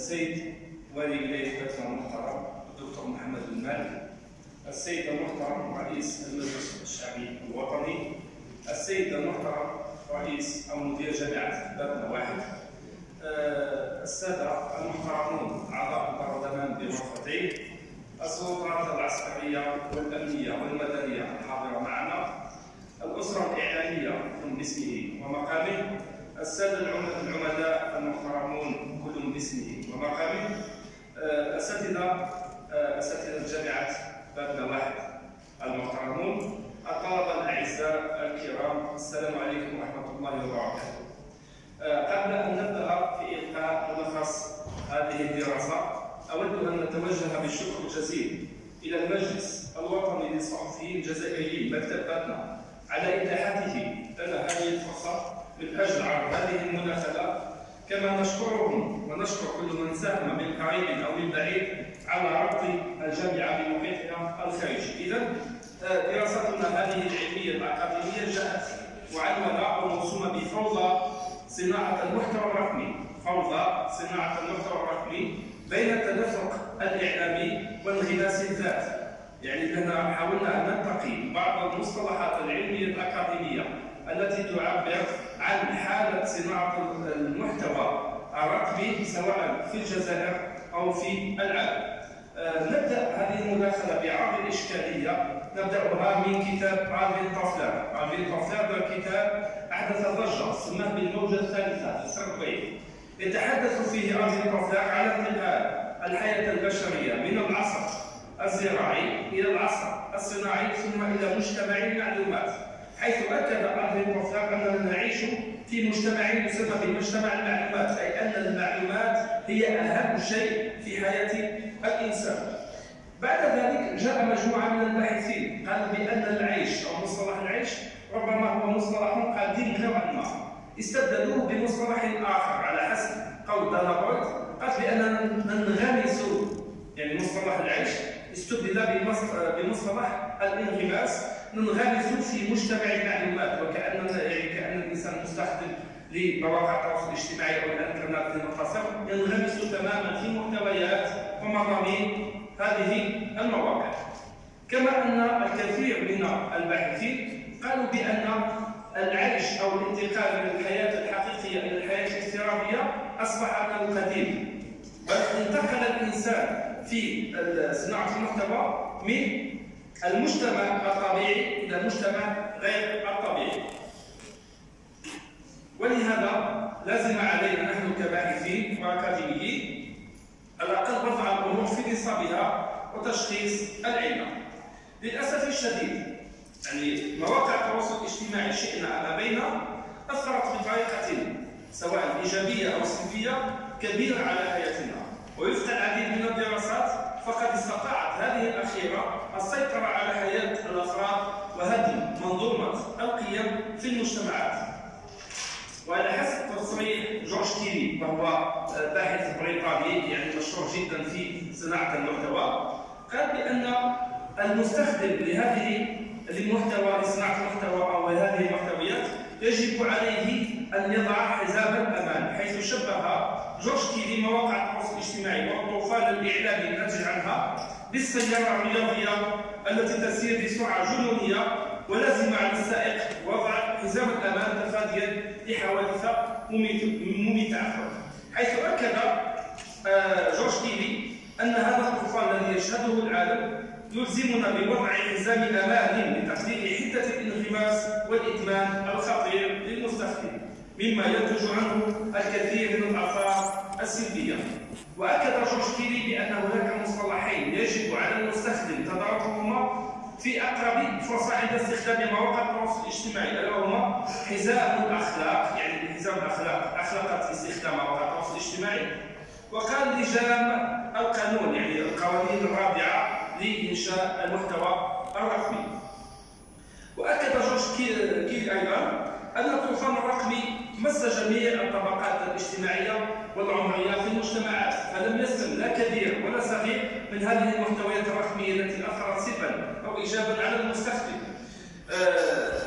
السيد والي ولاية باتنا المحترم الدكتور محمد بن مالك، السيد المحترم رئيس المجلس الشعبي الوطني، السيد المحترم رئيس أو مدير جامعة باتنا واحد، السادة المحترمون أعضاء البرلمان بغرفتين، السلطات العسكرية والأمنية والمدنية الحاضرة معنا، الأسرة الإعلامية كل باسمه ومقامه، السادة العمداء المحترمون كلهم باسمه ومقامه، أساتذة جامعة باتنا واحد المحترمون، الطلبة الأعزاء الكرام، السلام عليكم ورحمة الله وبركاته. قبل أن نبدأ في إلقاء ملخص هذه الدراسة، أود أن نتوجه بالشكر الجزيل إلى المجلس الوطني للصحفيين الجزائريين مكتب باتنا على إتاحته لنا هذه الفرصة من أجل عرض هذه المداخلة، كما نشكرهم ونشكر كل من ساهم من قريب أو من بعيد على ربط الجامعة بمحيطها الخارجي. إذا دراستنا هذه العلمية الأكاديمية جاءت معلمة وموسومة بفوضى صناعة المحتوى الرقمي، فوضى صناعة المحتوى الرقمي بين التدفق الإعلامي وانغماس الذات. يعني أننا حاولنا أن ننتقي بعض المصطلحات العلمية الأكاديمية التي تعبر عن حالة صناعة المحتوى الرقمي سواء في الجزائر أو في العالم. نبدأ هذه المداخلة بعرض الإشكالية، نبدأها من كتاب ألفين توفلر. ألفين توفلر كتاب أحدث ضجة، سماه بالموجة الثالثة السربي. يتحدث فيه ألفين توفلر على انتقال الحياة البشرية من العصر الزراعي إلى العصر الصناعي ثم إلى مجتمع المعلومات، حيث أكد ألفين توفلر أننا نعيش في مجتمع يسمى بمجتمع المعلومات، أي أن المعلومات هي أهم شيء في حياة الإنسان. بعد ذلك جاء مجموعة من الباحثين قالوا بأن العيش أو مصطلح العيش ربما هو مصطلح قديم نوعا ما، استبدلوه بمصطلح آخر على حسب قول دانابورت، قال بأننا ننغمس، يعني مصطلح العيش استبدل بمصطلح الانغماس، ننغمس في مجتمع المعلومات، وكأننا كأن الإنسان مستخدم لمواقع التواصل الاجتماعي أو الإنترنت المتصل ينغمس تماما في محتويات ومضامين هذه المواقع. كما أن الكثير من الباحثين قالوا بأن العيش أو الانتقال من الحياة الحقيقية إلى الحياة الافتراضية أصبح من القديم، بل انتقل الإنسان في صناعة المحتوى من المجتمع الطبيعي إلى المجتمع غير الطبيعي. ولهذا لازم علينا نحن كباحثين وأكاديميين على الأقل وضع الأمور في نصابها وتشخيص العلة. للأسف الشديد يعني مواقع التواصل الاجتماعي شئنا أم أبينا أثرت بطريقة سواء إيجابية أو سلبية كبيرة على حياتنا، ووفق العديد من الدراسات فقد استطاعت هذه الأخيرة السيطرة على حياة الأفراد وهدم منظومة القيم في المجتمعات. وعلى حسب تصريح جورج كيري، وهو باحث بريطاني يعني مشهور جدا في صناعة المحتوى، قال بأن المستخدم لصناعة المحتوى أو هذه المحتويات يجب عليه أن يضع حزام الأمان، حيث شبه جورج كيري مواقع التواصل الاجتماعي والطوفان الإعلامي الناتج عنها بالسيارة الرياضية التي تسير بسرعة جنونية، ولازم على السائق وضع حزام الأمان تفاديا لحوادث مميتة، حيث أكد جورج كيري أن هذا الطوفان الذي يشهده العالم يلزمنا بوضع حزام أمان لتقليل حدة الانغماس والإدمان الخطير للمستخدم، مما ينتج عنه الكثير من الآثار السلبية. وأكد جورج كيري بأن هناك مصطلحين يجب على المستخدم تداركهما في أقرب فرصة عند استخدام مواقع التواصل الاجتماعي، ألا هما حزام الأخلاق، يعني حزام الأخلاق، أخلاقات استخدام مواقع التواصل الاجتماعي، وقال لجام القانون، يعني القوانين الرابعة لإنشاء المحتوى الرقمي. وأكد جورج كيري أيضا أن الطوفان الرقمي مس جميع الطبقات الاجتماعية والعمرية في المجتمعات، فلم يسلم لا كبير ولا صغير من هذه المحتويات الرقمية التي أثرت سلبا أو إيجابا على المستخدم.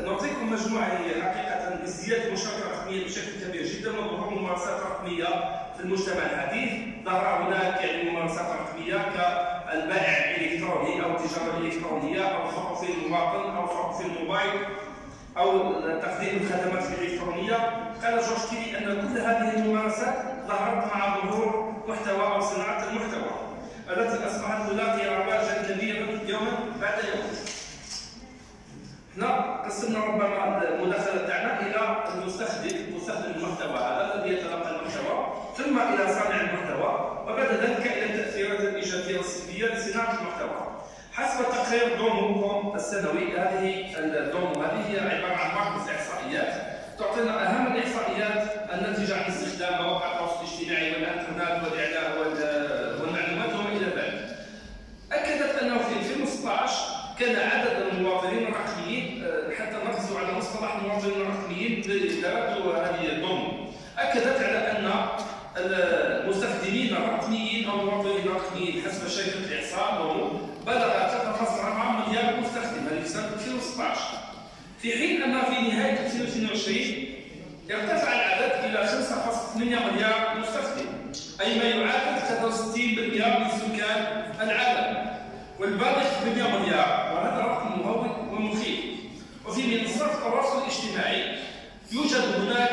نعطيكم مجموعة هي حقيقة ازدياد المشاركة الرقمية بشكل كبير جدا وظهور ممارسات رقمية في المجتمع الحديث. ظهر هناك يعني ممارسات رقميه كالبائع الالكتروني او التجاره الالكترونيه او حقوق المواطن او حقوق الموبايل او تقديم الخدمات الالكترونيه. قال جورج كيلي ان كل هذه الممارسات ظهرت مع ظهور محتوى او صناعه المحتوى التي اصبحت تلاقي رواجا كبيرا يوما بعد يوم. احنا قسمنا ربما المداخله تاعنا الى مستخدم المحتوى هذا الذي يتلقى المحتوى، ثم الى صانع المحتوى، وبعد ذلك الى التاثيرات الايجابيه والسلبيه لصناعه المحتوى. حسب تقرير دومو السنوي، هذه الدومو هذه هي عباره عن مركز احصائيات تعطينا اهم الاحصائيات الناتجه عن استخدام مواقع التواصل الاجتماعي والانترنت والاعلام والمعلومات وما الى ذلك. اكدت انه في 2016 كان عدد المواطنين الرقميين، حتى نركز على مصطلح المواطنين الرقميين لدراسه هذه الدومو، اكدت على ان المستخدمين الرقميين او المواطنين الرقميين حسب شركه الاحصاء دومو بلغ 3.4 مليار مستخدم هذه سنه 2016، في حين ان في نهايه 2022 ارتفع العدد الى 5.8 مليار مستخدم، اي ما يعادل 63% من سكان العالم، والبالغ 8 مليار، وهذا رقم مهول ومخيف. وفي منصات التواصل الاجتماعي يوجد هناك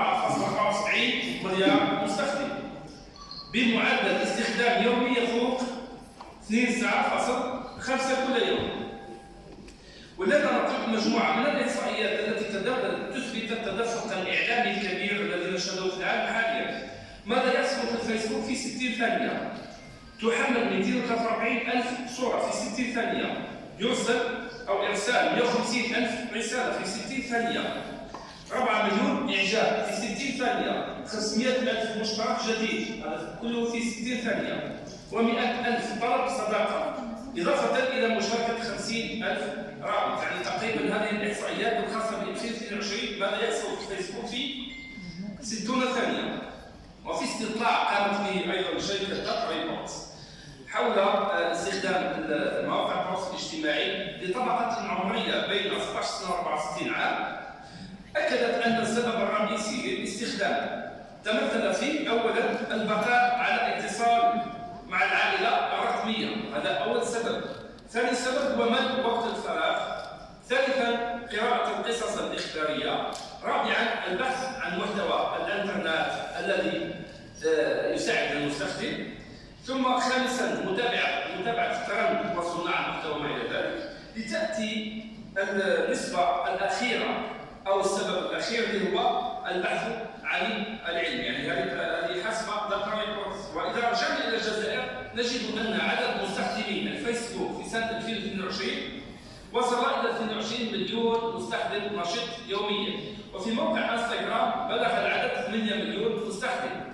4.94 مليار مستخدم بمعدل استخدام يومي يفوق 2 ساعات فاصل 5 كل يوم. ولدينا نقل مجموعه من الاحصائيات التي تثبت التدفق الاعلامي الكبير الذي نشهده في العالم حاليا. ماذا يحصل في الفيسبوك في 60 ثانيه؟ تحمل 243,000 صوره في 60 ثانيه، يرسل او ارسال 150,000 رساله في 60 ثانيه، 4 مليون اعجاب في 60 ثانيه، 500,000 مشترك جديد، هذا كله في 60 ثانيه، و100,000 طلب صداقه، اضافه الى مشاركه 50,000 رابط. يعني تقريبا هذه الاحصائيات الخاصه ب 2022 ماذا يحصل في فيسبوك في 60 ثانيه. وفي استطلاع قامت به ايضا شركه داتا ريبورتس حول استخدام مواقع التواصل الاجتماعي لطبقه عمريه بين 16 سنه و 64 عام، اكدت ان السبب الرئيسي للاستخدام تمثل في اولا البقاء على الاتصال مع العائله الرقميه، هذا اول سبب. ثاني سبب هو ملء وقت الفراغ. ثالثا قراءه القصص الاخباريه. رابعا البحث عن محتوى الانترنت الذي يساعد المستخدم. ثم خامسا متابعه الترند وصناع المحتوى وما الى ذلك. لتاتي النسبه الاخيره او السبب الاخير اللي هو البحث عن العلم، يعني هذه حسب داتا ريبورتس. واذا رجعنا الى الجزائر نجد ان عدد مستخدمين الفيسبوك في سنه 2022 وصل الى 22 مليون مستخدم نشط يوميا، وفي موقع انستغرام بلغ العدد 8 مليون مستخدم.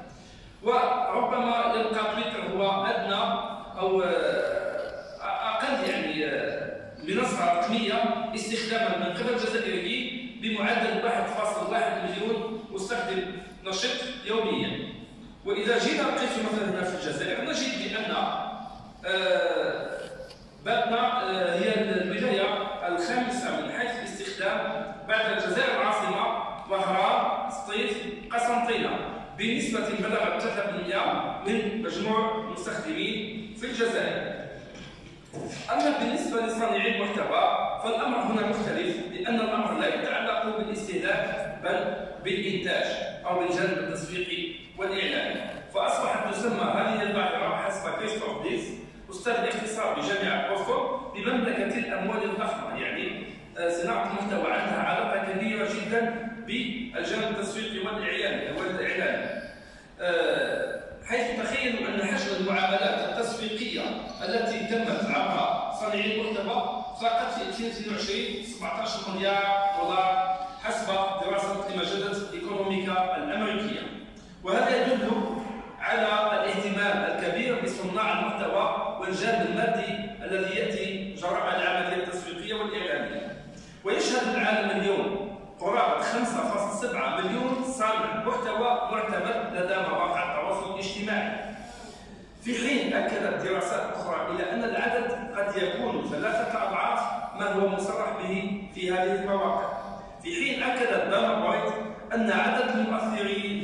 وربما يبقى تويتر هو ادنى او اقل يعني منصه رقميه استخداما من قبل الجزائريين بمعدل 1.1 مليون مستخدم نشط يوميا. واذا جينا نقيس مثلا هنا في الجزائر نجد بان باتنا هي الولايه الخامسه من حيث الاستخدام بعد الجزائر العاصمه وهران، سطيف، قسنطينه، بنسبه بلغت 3% من مجموع المستخدمين في الجزائر. اما بالنسبه لصانعي المحتوى فالامر هنا مختلف، لان الامر لا يتعلق بالاستهلاك بل بالانتاج او بالجانب التسويقي والاعلامي. فاصبحت تسمى هذه الظاهره حسب كريستوف ديس استاذ الاقتصاد بجامعه اوكسفورد بمملكه الاموال الضخمه، يعني صناعه المحتوى عندها علاقه كبيره جدا بالجانب التسويقي والاعلامي حيث تخيلوا ان حجم المعاملات التسويقيه التي تمت عبر صانعي المحتوى فقط في 2022 17 مليار دولار حسب دراسه لمجله ايكونوميكا الامريكيه. وهذا يدل على الاهتمام الكبير بصناع المحتوى والجانب المادي الذي ياتي جراء العمليه التسويقيه والاعلاميه. ويشهد العالم اليوم قرابه 5.7 مليون صانع محتوى معتمد لدى مواقع التواصل الاجتماعي، في حين اكدت دراسات اخرى الى ان العدد قد يكون 3 أضعاف ما هو مصرح به في هذه المواقع. في حين اكدت دانا بوينت ان عدد المؤثرين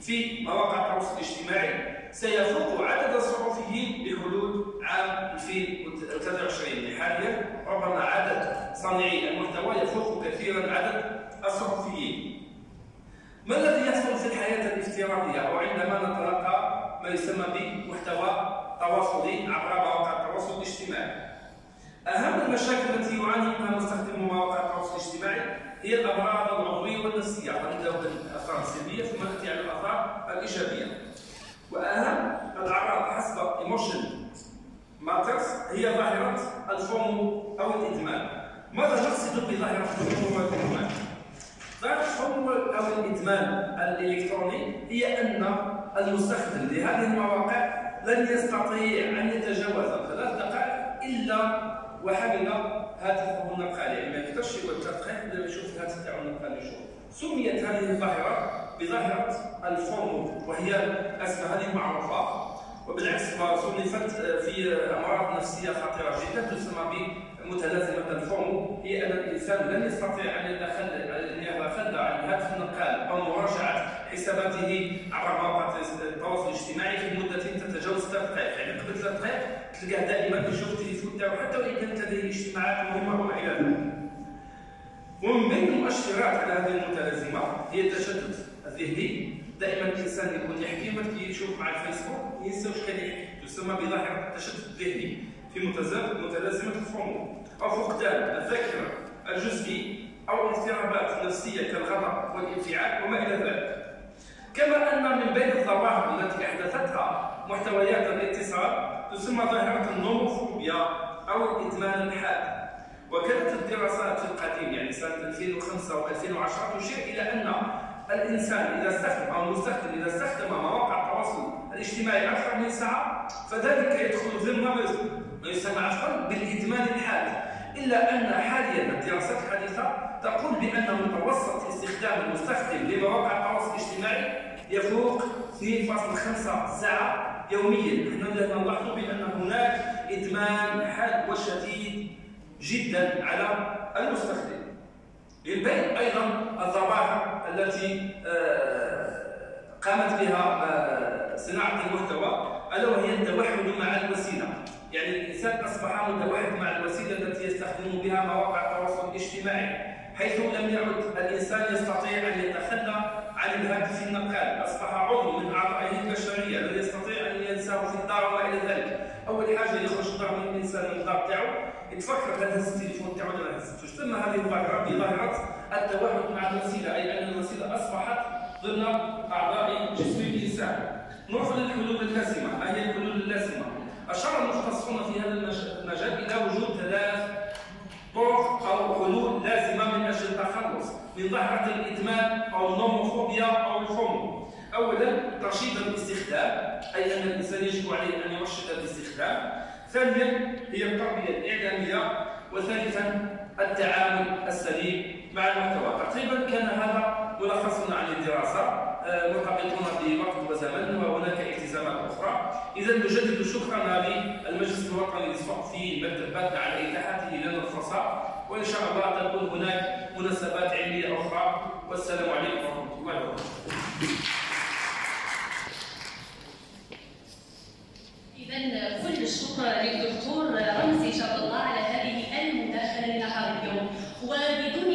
في مواقع التواصل الاجتماعي سيفوق عدد الصحفيين بحلول عام 2023. حاليا ربما عدد صانعي المحتوى يفوق كثيرا عدد الصحفيين. ما الذي يحصل في الحياة الافتراضية أو عندما نتلقى ما يسمى بمحتوى تواصلي عبر مواقع التواصل الاجتماعي؟ أهم المشاكل التي يعاني منها مستخدمو مواقع التواصل الاجتماعي هي الأمراض العضوية والنفسية. غنبداو بالآثار السلبية ثم نأتي على الآثار الإيجابية. وأهم الأعراض حسب ايموشن ماترز هي ظاهرة الفومو أو الإدمان. ماذا نقصد بظاهرة الفومو والإدمان؟ ظاهرة الفومو أو الإدمان الإلكتروني هي أن المستخدم لهذه المواقع لن يستطيع أن يتجاوز 3 دقائق إلا وحمل هاتفه النقالي، يعني ما يقدرش يقعد 3 دقائق إلا يشوف الهاتف تاعو النقالي يشوف. سميت هذه الظاهرة بظاهرة الفومو وهي اسمها هذه معروفة، وبالعكس صنفت في أمراض نفسية خطيرة جدا تسمى بمتلازمة الفومو. هي أن الإنسان لن يستطيع أن يتخلى عن الهاتف النقال أو مراجعة حساباته عبر مواقع التواصل الاجتماعي في مدة تتجاوز 3 دقائق، يعني قبل 3 دقائق تلقاه دائما يشوف التليفون تاعو حتى وإن كانت لديه اجتماعات مهمة وما إلى ذلك. ومن بين المؤشرات على هذه المتلازمة هي التشتت الذهني. دائما الإنسان يكون يحكي ما يشوف مع الفيسبوك ينسى واش كان يحكي، تسمى بظاهرة التشتت الذهني في متلازمة الفومو. أو فقدان الذاكرة الجزئي أو اضطرابات نفسية كالغضب والانفعال وما إلى ذلك. كما أن من بين الظواهر التي أحدثتها محتويات الاتصال تسمى ظاهرة النوموفوبيا أو الإدمان الحاد. وكانت الدراسات في القديم يعني سنة 2005 و2010 تشير إلى أن الإنسان إذا استخدم أو المستخدم إذا استخدم مواقع التواصل الاجتماعي أكثر من ساعة فذلك يدخل ضمن ما يسمى عفوا بالإدمان الحاد. إلا أن حاليا الدراسات الحديثة تقول بأن متوسط استخدام المستخدم لمواقع التواصل الاجتماعي يفوق 2.5 ساعة يوميا. نحن نلاحظ بأن هناك إدمان حاد وشديد جدا على المستخدم. للبين أيضا الظواهر التي قامت بها صناعة المحتوى ألا وهي التوحد مع الوسيلة. يعني الإنسان أصبح متوحد مع الوسيلة التي يستخدم بها مواقع التواصل الاجتماعي، حيث لم يعد الإنسان يستطيع أن يتخلى عن الهاتف النقال. أصبح عضو من أعضائه البشرية لا يستطيع أن ينساه في الدار وما إلى ذلك. أول حاجة يخرج الدار من الإنسان من الدار تاعو يتفكر هل هز التليفون تاعو ولا ما هزتوش. تسمى هذه الظاهرة بظاهرة التوحد مع الوسيلة، أي أن الوسيلة أصبحت ضمن أعضاء جسم الإنسان. نروح للحلول اللازمة. ما هي الحلول اللازمة؟ أشار المختصون في هذا المجال إلى وجود 3 طرق أو حلول لازمة من أجل التخلص من ظاهرة الإدمان أو النوموفوبيا أو الفومو. أولا ترشيد الاستخدام، أي أن الإنسان يجب عليه أن يرشد الاستخدام. ثانيا هي التربية الإعلامية. وثالثا التعامل السليم مع المحتوى. تقريبا كان هذا ملخصنا عن الدراسة. مرتبطون بوقت وزمن وهناك التزامات أخرى. إذا نجدد شكرنا للمجلس الوطني للصحفيين بالتبات على إتاحته لنا الفرصة، وإن شاء الله تكون هناك مناسبات علمية أخرى. والسلام عليكم ورحمة الله وبركاته. إذا كل الشكر للدكتور رمزي شاء الله على هذه المداخلة لنهار اليوم. وبدون